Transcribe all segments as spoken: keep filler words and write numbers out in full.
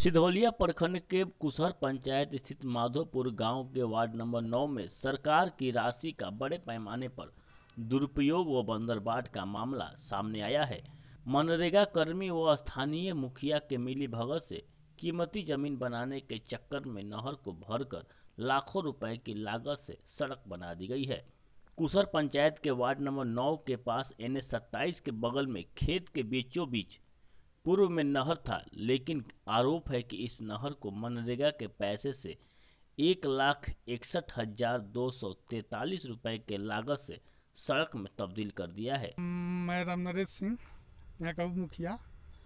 सिधौलिया प्रखंड के कुसहर पंचायत स्थित माधोपुर गांव के वार्ड नंबर नौ में सरकार की राशि का बड़े पैमाने पर दुरुपयोग व बंदरबाट का मामला सामने आया है। मनरेगा कर्मी व स्थानीय मुखिया के मिलीभगत से कीमती जमीन बनाने के चक्कर में नहर को भरकर लाखों रुपए की लागत से सड़क बना दी गई है। कुसहर पंचायत के वार्ड नंबर नौ के पास एन एच सत्ताईस के बगल में खेत के बीचों बीच पूर्व में नहर था, लेकिन आरोप है कि इस नहर को मनरेगा के पैसे से एक लाख इकसठ हजार दो सौ तैतालीस रुपए के लागत से सड़क में तब्दील कर दिया है। मैं राम नरेश सिंह, यहाँ का उप मुखिया।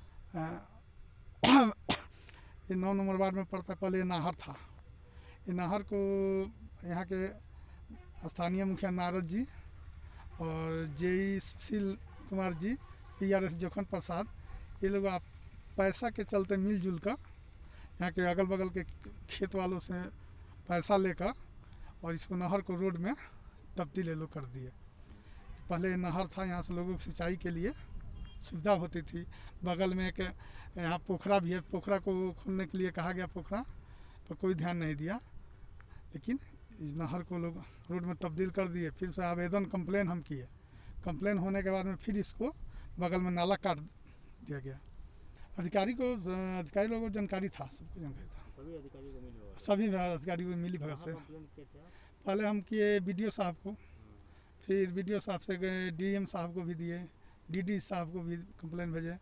ये नौ नंबर वार्ड में पड़ता, पहले ये नहर था। ये नहर को यहाँ के स्थानीय मुखिया नारद जी और J E Sushil Kumar ji, P R S Jokhan Prasad, ये लोग आप पैसा के चलते मिलजुल कर यहाँ के अगल बगल के खेत वालों से पैसा लेकर और इसको नहर को रोड में तब्दील ये लोग कर दिए। पहले नहर था, यहाँ से लोगों की सिंचाई के लिए सुविधा होती थी। बगल में एक यहाँ पोखरा भी है, पोखरा को खोलने के लिए कहा गया, पोखरा पर कोई ध्यान नहीं दिया, लेकिन इस नहर को लोग रोड में तब्दील कर दिए। फिर से आवेदन कंप्लेन हम किए, कंप्लेन होने के बाद में फिर इसको बगल में नाला काट दिया गया। अधिकारी को अधिकारी लोगों को जानकारी था, सबको जानकारी था, सभी अधिकारी को मिली सभी अधिकारी को मिली भगत से। पहले हम किए बीडीओ साहब को, फिर बीडीओ साहब से गए डीएम साहब को भी दिए, डीडी साहब को भी कंप्लेन भेजे,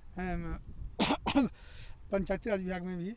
पंचायती राज विभाग में भी।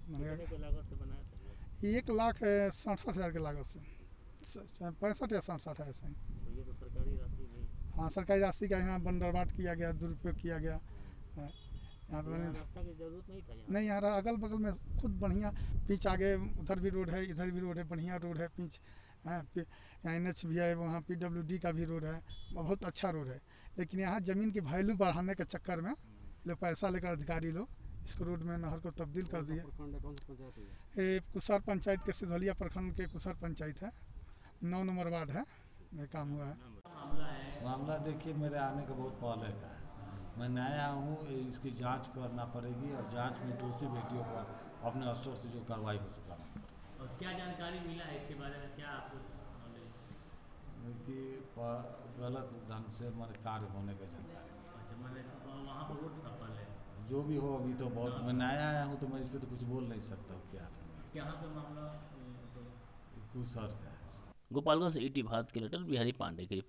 एक लाख सड़सठ हज़ार के लागत से, पैंसठ या सड़सठ है ऐसा ही। तो ये तो सरकारी राशि नहीं। हाँ, सरकारी राशि का यहाँ बंदरबाट किया गया, दुरुपयोग किया गया। यहाँ पे रास्ता की जरूरत नहीं था, नहीं यहाँ अगल बगल में खुद बढ़िया पिच, आगे उधर भी रोड है, इधर भी रोड है, बढ़िया रोड है, पिच है, यहाँ एन एच भी है, वहाँ पी डब्ल्यू डी का भी रोड है, बहुत अच्छा रोड है। लेकिन यहाँ ज़मीन की वैल्यू बढ़ाने के चक्कर में लोग पैसा लेकर अधिकारी लोग इसको रोड में नहर को तब्दील कर दिए। ये कुसहर पंचायत के सिधौलिया प्रखंड के कुसहर पंचायत है, नौ नंबर वार्ड है, ये काम हुआ है। मामला देखिए, मेरे आने का बहुत पहले का है। मैं नया हूँ, इसकी जांच करना पड़ेगी और जांच में दोषी व्यक्तियों पर अपने स्तर से जो कार्रवाई हो सका। और क्या जानकारी मिला है इसके बारे में, क्या आपको कि गलत ढंग से मेरे कार्य होने का जानकारी। अच्छा, मैंने वहाँ पर रोड था पहले, जो भी हो, अभी तो बहुत मैं नया आया हूँ, तो मैं इस पर तो कुछ बोल नहीं सकता हूँ। क्या था क्या पे मामला? कुसहर का है। गोपालगंज से ईटी भारत के लेटर बिहारी पांडे की